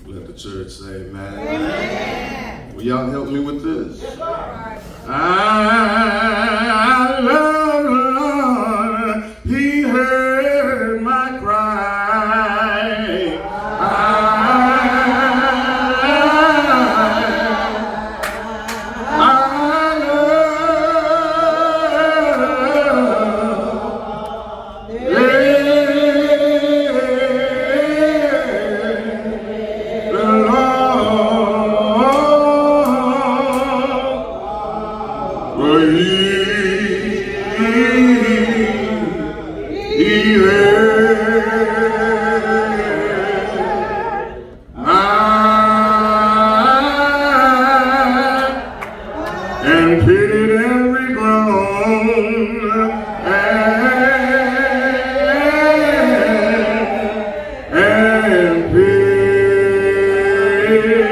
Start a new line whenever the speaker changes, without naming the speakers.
Let the church say amen. Amen. Will y'all help me with this? Yes, I love the Lord. He heard my cry. And pitied every groan, and pitied